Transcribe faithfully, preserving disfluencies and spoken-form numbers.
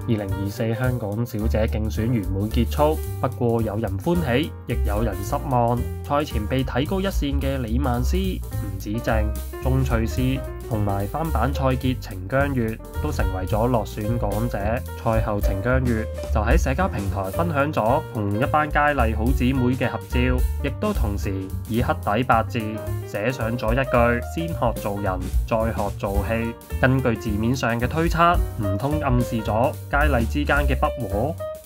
二零二四香港小姐競選圓滿結束，不過有人歡喜，亦有人失望。賽前被睇高一線嘅李曼詩、吳子靜、鐘翠絲同埋翻版蔡潔、程姜月都成為咗落選港姐。賽後程姜月就喺社交平台分享咗同一班佳麗好姊妹嘅合照，亦都同時以黑底白字寫上咗一句：先學做人，再學做戲。根據字面上嘅推測，唔通暗示咗佳麗之間嘅不和？